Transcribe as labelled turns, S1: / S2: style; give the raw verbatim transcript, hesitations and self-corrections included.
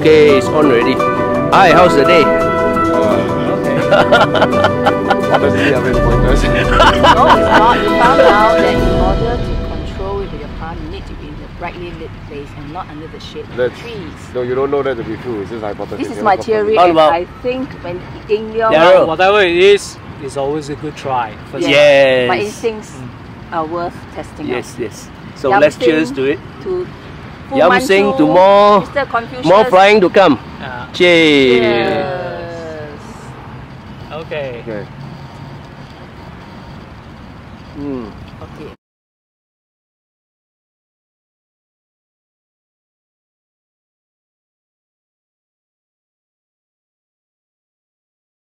S1: Okay, it's on already. Hi, how's the day?
S2: Honestly, I'm in pointless.
S3: No, it's not. You found out that in order to control your car, you need to be in the brightly lit place and not under the shade of the trees.
S2: No, you don't know that to be true. It's just hypothesis.
S3: This is my theory, and I think when in your
S1: Daryl.
S4: Whatever it is, it's always a good try.
S3: yes,
S1: yes.
S3: my instincts mm. are worth testing
S1: yes,
S3: out.
S1: Yes, yes. So
S3: Yam
S1: let's
S3: Sing
S1: cheers to it.
S3: To
S1: Yam Sing to more, more flying to come.
S4: Uh,
S1: Cheers.
S3: Yes.
S4: Okay.
S2: Okay.
S1: Mm.
S3: Okay.